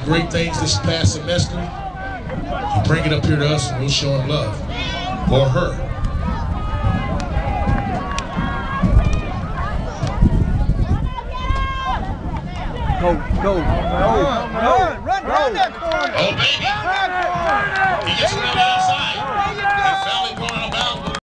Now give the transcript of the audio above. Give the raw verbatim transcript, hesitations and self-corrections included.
great things this past semester, you bring it up here to us and we'll show him love. Or her. Go, go, go, run, run, run, run that corner. Oh, baby. He gets another.